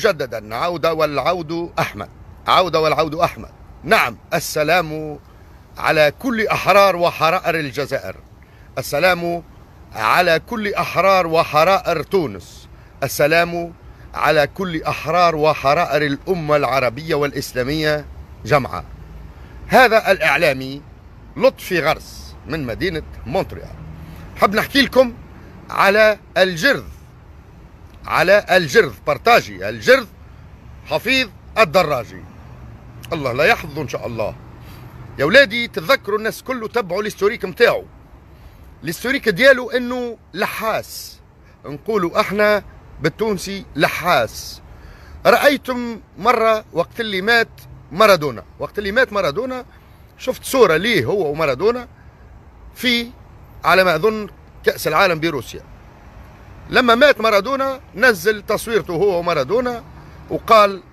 مجددا عودة والعود أحمد، عودة والعود أحمد. نعم، السلام على كل أحرار وحرائر الجزائر، السلام على كل أحرار وحرائر تونس، السلام على كل أحرار وحرائر الأمة العربية والإسلامية جمعاء. هذا الإعلامي لطفي غرس من مدينة مونتريال. حب نحكي لكم على الجرذ، على الجرذ برتاجي، الجرذ حفيظ الدراجي، الله لا يحفظه إن شاء الله. يا ولادي تتذكروا الناس كله تبعوا الهستوريك متاعه، الهستوريك ديالو انه لحاس، نقولوا احنا بالتونسي لحاس. رأيتم مرة وقت اللي مات مارادونا، وقت اللي مات مارادونا شفت صورة ليه هو ومارادونا في على ما أظن كأس العالم بروسيا. لما مات مارادونا نزل تصويرته هو ومارادونا وقال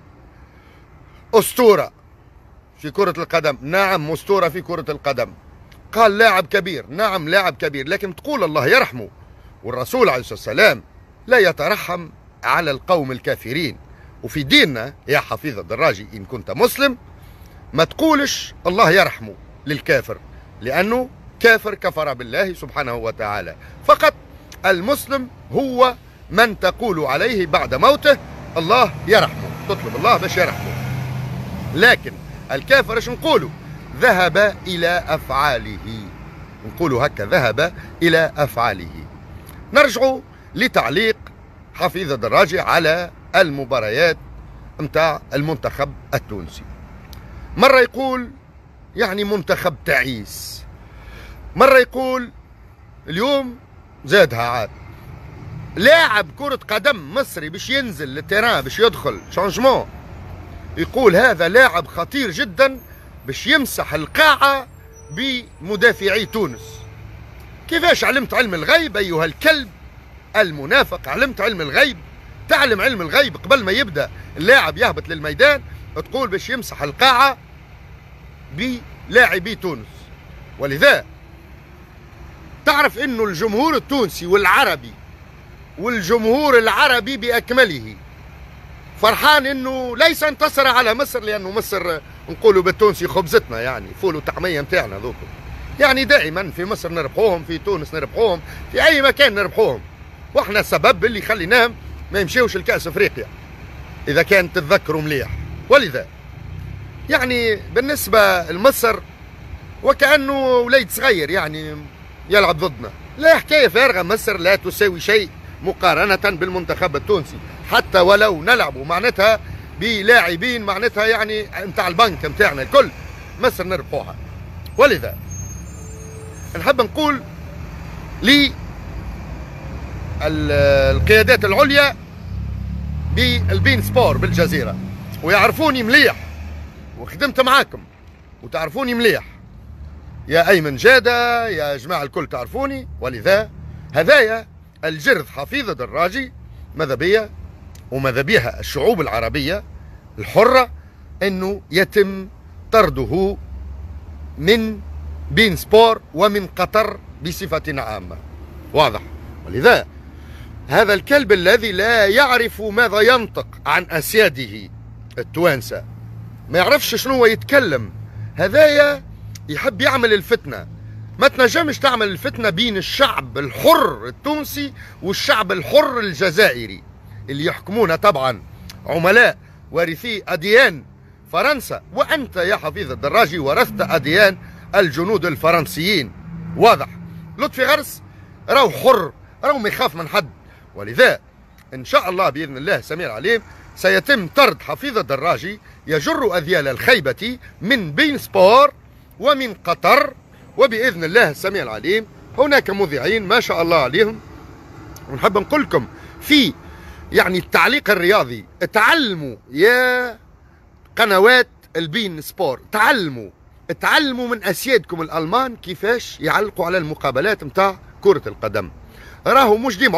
أسطورة في كرة القدم. نعم أسطورة في كرة القدم. قال لاعب كبير، نعم لاعب كبير، لكن تقول الله يرحمه، والرسول عليه الصلاة والسلام لا يترحم على القوم الكافرين. وفي ديننا يا حفيظ الدراجي إن كنت مسلم ما تقولش الله يرحمه للكافر، لأنه كافر كفر بالله سبحانه وتعالى. فقط المسلم هو من تقول عليه بعد موته الله يرحمه، تطلب الله باش يرحمه. لكن الكافر ايش نقولوا؟ ذهب إلى أفعاله، نقولوا هكا ذهب إلى أفعاله. نرجع لتعليق حفيظ الدراجي على المباريات متاع المنتخب التونسي. مرة يقول يعني منتخب تعيس، مرة يقول اليوم زادها عاد. لاعب كرة قدم مصري باش ينزل للتيران باش يدخل شانجمون، يقول هذا لاعب خطير جدا باش يمسح القاعة بمدافعي تونس. كيفاش علمت علم الغيب أيها الكلب المنافق؟ علمت علم الغيب، تعلم علم الغيب قبل ما يبدأ اللاعب يهبط للميدان تقول باش يمسح القاعة بلاعبي تونس. ولذا تعرف انه الجمهور التونسي والعربي والجمهور العربي بأكمله فرحان انه ليس انتصر على مصر، لانه مصر نقولوا بالتونسي خبزتنا، يعني فول وطعمية متاعنا ذوك، يعني دائما في مصر نربحوهم، في تونس نربحوهم، في اي مكان نربحوهم، واحنا السبب اللي يخليناهم ما يمشيوش الكأس افريقيا اذا كان تتذكروا مليح. ولذا يعني بالنسبة لمصر وكأنه وليد صغير يعني يلعب ضدنا، لا حكاية فارغة. مصر لا تساوي شيء مقارنة بالمنتخب التونسي، حتى ولو نلعبوا معناتها بلاعبين معناتها يعني نتاع البنك نتاعنا الكل مصر نربحوها. ولذا نحب نقول للقيادات العليا بالبين سبور بالجزيرة، ويعرفوني مليح وخدمت معاكم وتعرفوني مليح، يا أيمن جادة يا جماعة الكل تعرفوني. ولذا هذايا الجرذ حفيظ الدراجي ماذا بيا وماذا بها الشعوب العربية الحرة أنه يتم طرده من بين سبور ومن قطر بصفة عامة، واضح. ولذا هذا الكلب الذي لا يعرف ماذا ينطق عن أسياده التوانسة، ما يعرفش شنو يتكلم، هذايا يحب يعمل الفتنة. ما تنجمش تعمل الفتنة بين الشعب الحر التونسي والشعب الحر الجزائري اللي يحكمونه طبعا عملاء وارثي أديان فرنسا، وأنت يا حفيظ الدراجي ورثت أديان الجنود الفرنسيين، واضح. لطفي غرس راهو حر، راهو ما يخاف من حد. ولذا إن شاء الله بإذن الله سميع العليم سيتم طرد حفيظ الدراجي يجر أذيال الخيبة من بين سبور ومن قطر، وبإذن الله السميع العليم هناك مذيعين ما شاء الله عليهم. ونحب نقول لكم في يعني التعليق الرياضي، تعلموا يا قنوات البين سبور، تعلموا من أسيادكم الألمان كيفاش يعلقوا على المقابلات متاع كرة القدم. راهو مش ديما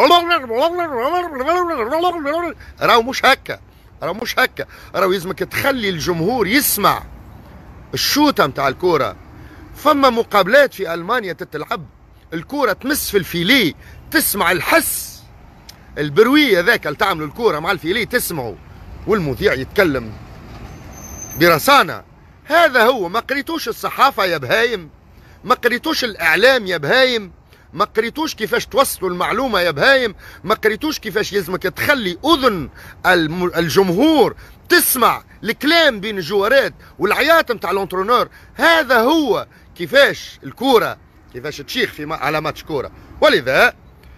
راهو مش هكا، راهو يلزمك تخلي الجمهور يسمع الشوطة متاع الكورة. فما مقابلات في ألمانيا تتلعب الكورة تمس في الفيلي، تسمع الحس البروية ذاك اللي تعملوا الكورة مع الفيلي، تسمعوا والمذيع يتكلم برصانة. هذا هو. ما قريتوش الصحافة يا بهايم؟ ما قريتوش الإعلام يا بهايم؟ ما قريتوش كيفاش توصلوا المعلومة يا بهايم؟ ما قريتوش كيفاش يلزمك تخلي أذن الجمهور تسمع الكلام بين الجوارات والعياط متاع الانترونور؟ هذا هو كيفاش الكورة كيفاش تشيخ على ماتش كورة. ولذا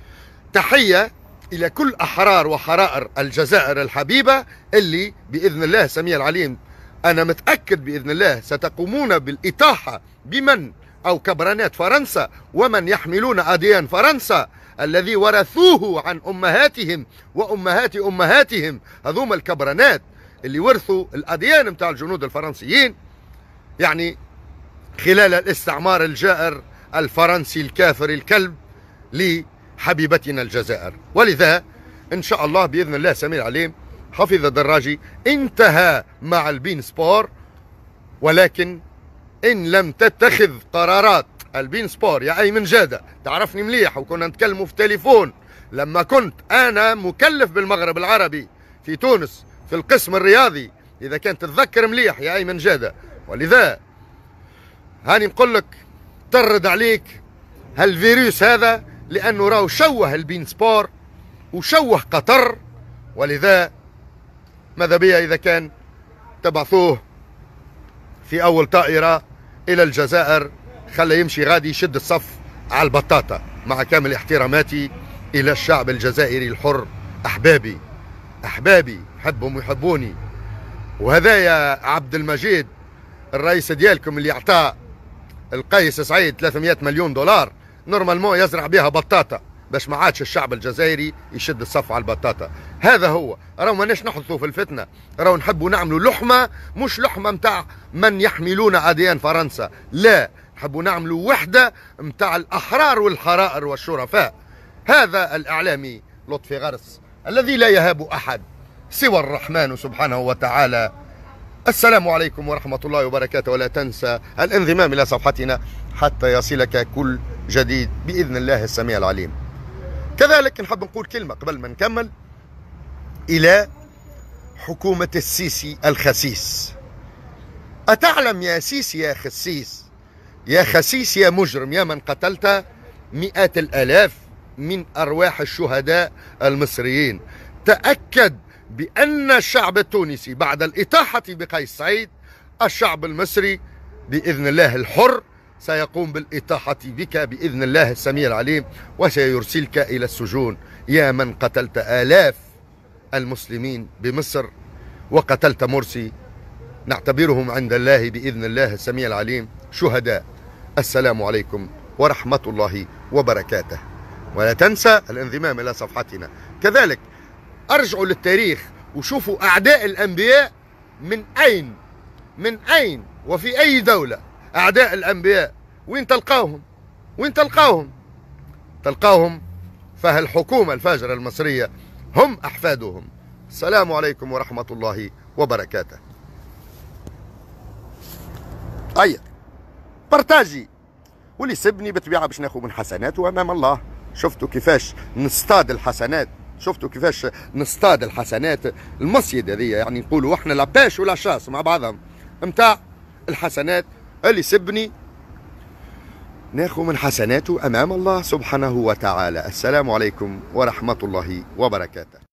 تحية إلى كل أحرار وحرائر الجزائر الحبيبة اللي بإذن الله سميع العليم أنا متأكد بإذن الله ستقومون بالإطاحة بمن أو كبرانات فرنسا ومن يحملون أديان فرنسا الذي ورثوه عن أمهاتهم وأمهات أمهاتهم. هذوما الكبرانات اللي ورثوا الأديان متاع الجنود الفرنسيين، يعني خلال الاستعمار الجائر الفرنسي الكافر الكلب لحبيبتنا الجزائر. ولذا إن شاء الله بإذن الله سميع العليم حفيظ الدراجي انتهى مع البين سبور، ولكن إن لم تتخذ قرارات البين سبور يا أيمن جادة، تعرفني مليح وكنا نتكلموا في تليفون لما كنت أنا مكلف بالمغرب العربي في تونس في القسم الرياضي، إذا كنت تتذكر مليح يا أيمن جادة. ولذا هاني نقول لك ترد عليك هالفيروس هذا، لأنه راهو شوه البين سبور وشوه قطر. ولذا ماذا بيا إذا كان تبعثوه في أول طائرة إلى الجزائر، خلى يمشي غادي يشد الصف على البطاطا، مع كامل احتراماتي إلى الشعب الجزائري الحر. أحبابي أحبابي حبهم ويحبوني. وهذا يا عبد المجيد الرئيس ديالكم اللي أعطاه القيس سعيد 300 مليون دولار نورمالمون يزرع بها بطاطا باش ما عادش الشعب الجزائري يشد الصف على البطاطا. هذا هو. راهو ماناش نحدثوا في الفتنه، راهو نحبوا نعملوا لحمه، مش لحمه متاع من يحملون اديان فرنسا، لا، نحبوا نعملوا وحده متاع الاحرار والحرائر والشرفاء. هذا الاعلامي لطفي غرس الذي لا يهاب احد سوى الرحمن سبحانه وتعالى. السلام عليكم ورحمه الله وبركاته. ولا تنسى الانضمام الى صفحتنا حتى يصلك كل جديد باذن الله السميع العليم. كذلك نحب نقول كلمة قبل ما نكمل إلى حكومة السيسي الخسيس. أتعلم يا سيسي يا خسيس يا خسيس يا مجرم يا من قتلت مئات الآلاف من أرواح الشهداء المصريين، تأكد بأن الشعب التونسي بعد الإطاحة بقيس سعيد، الشعب المصري بإذن الله الحر سيقوم بالإطاحة بك بإذن الله السميع العليم، وسيرسلك إلى السجون يا من قتلت آلاف المسلمين بمصر وقتلت مرسي. نعتبرهم عند الله بإذن الله السميع العليم شهداء. السلام عليكم ورحمة الله وبركاته. ولا تنسى الانضمام إلى صفحتنا. كذلك أرجعوا للتاريخ وشوفوا أعداء الأنبياء من أين وفي أي دولة. أعداء الأنبياء وين تلقاهم؟ وين تلقاهم؟ تلقاهم فهالحكومة الفاجرة المصرية هم أحفادهم. السلام عليكم ورحمة الله وبركاته. أي برتاجي واللي يسبني بطبيعة باش ناخذ من حسناته أمام الله. شفتوا كيفاش نصطاد الحسنات؟ شفتوا كيفاش نصطاد الحسنات؟ المصيد هذه يعني نقولوا احنا لاباش ولا شاس مع بعضهم متاع الحسنات. اللي يسبني ناخذ من حسناته أمام الله سبحانه وتعالى. السلام عليكم ورحمة الله وبركاته.